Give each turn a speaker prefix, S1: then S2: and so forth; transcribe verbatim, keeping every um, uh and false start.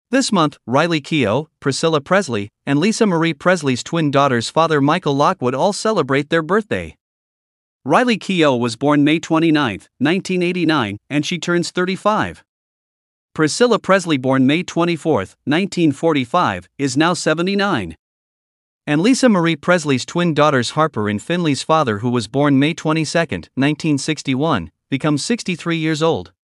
S1: This month, Riley Keough, Priscilla Presley, and Lisa Marie Presley's twin daughters' father Michael Lockwood all celebrate their birthday. Riley Keough was born May twenty-ninth, nineteen eighty-nine, and she turns thirty-five. Priscilla Presley, born May twenty-fourth, nineteen forty-five, is now seventy-nine. And Lisa Marie Presley's twin daughters Harper and Finley's father, who was born May twenty-second, nineteen sixty-one, becomes sixty-three years old.